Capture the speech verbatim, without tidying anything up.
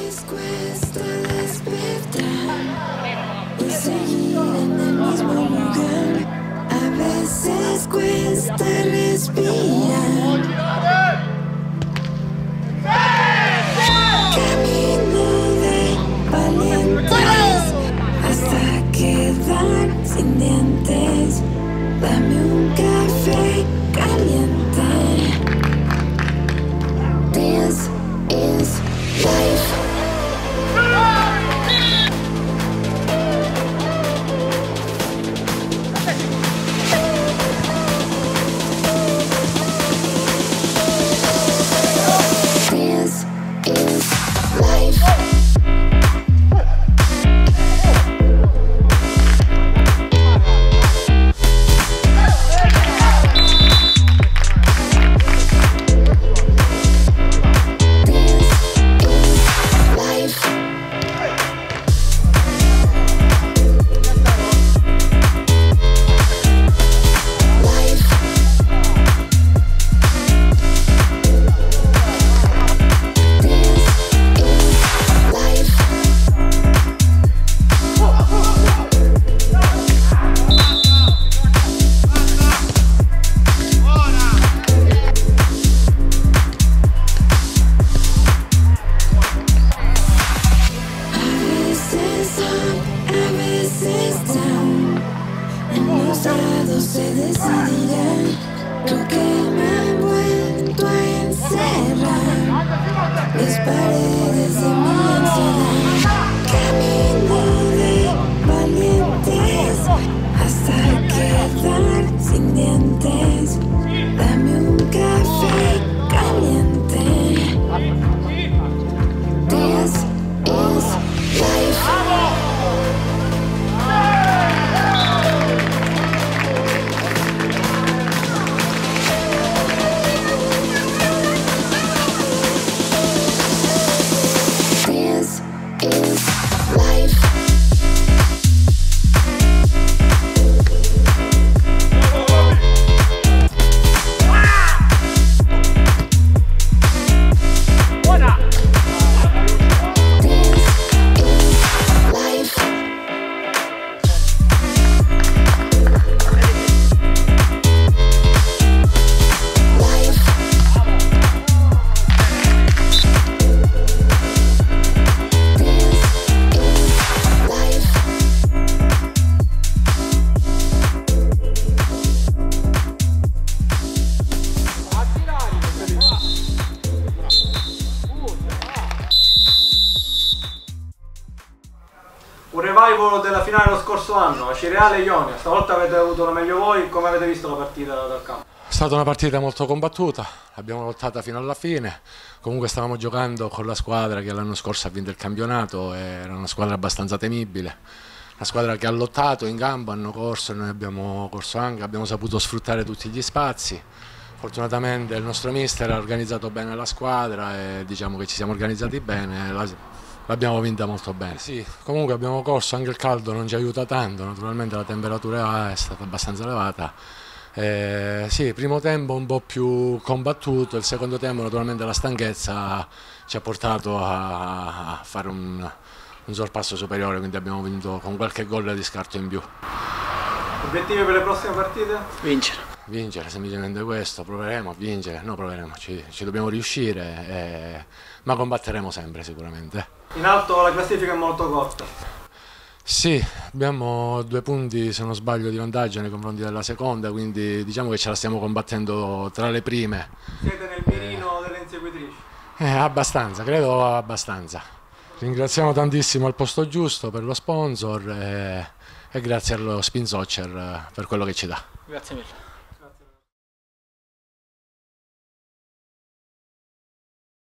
veces cuesta despertar y seguir en el mismo lugar. A veces cuesta respirar. Camino de valientes hasta quedar sin dientes. Dame un café caliente. This is life. This is life. Se decidirá, creo que me he vuelto a encerrar las paredes de mi ansiedad. Camino de valientes hasta quedar sin dientes. Dame un café caliente. This is life. Un revival della finale lo scorso anno, Cireale e Ionia. Stavolta avete avuto la meglio voi, come avete visto la partita dal campo? È stata una partita molto combattuta, l'abbiamo lottata fino alla fine. Comunque stavamo giocando con la squadra che l'anno scorso ha vinto il campionato, era una squadra abbastanza temibile. Una squadra che ha lottato in gambo, hanno corso e noi abbiamo corso anche, abbiamo saputo sfruttare tutti gli spazi. Fortunatamente il nostro mister ha organizzato bene la squadra e diciamo che ci siamo organizzati bene. La, L'abbiamo vinta molto bene. Sì, comunque abbiamo corso, anche il caldo non ci aiuta tanto, naturalmente la temperatura è stata abbastanza elevata. Eh, sì, primo tempo un po' più combattuto, il secondo tempo naturalmente la stanchezza ci ha portato a, a fare un, un sorpasso superiore, quindi abbiamo vinto con qualche gol di scarto in più. Obiettivi per le prossime partite? Vincere. Vincere, semplicemente questo, proveremo a vincere, no proveremo, ci, ci dobbiamo riuscire, eh, ma combatteremo sempre sicuramente. In alto la classifica è molto corta. Sì, abbiamo due punti se non sbaglio di vantaggio nei confronti della seconda, quindi diciamo che ce la stiamo combattendo tra le prime. Siete nel mirino eh, delle inseguitrici? Eh, abbastanza, credo abbastanza. Ringraziamo tantissimo al posto giusto per lo sponsor e, e grazie allo Spin Soccer per quello che ci dà. Grazie mille.